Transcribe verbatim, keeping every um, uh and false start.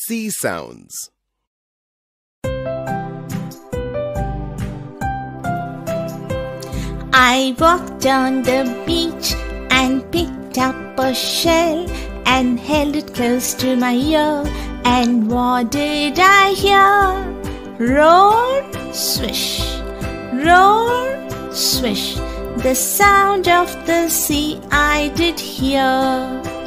Sea sounds. I walked on the beach and picked up a shell and held it close to my ear. And what did I hear? Roar, swish, roar, swish. The sound of the sea I did hear.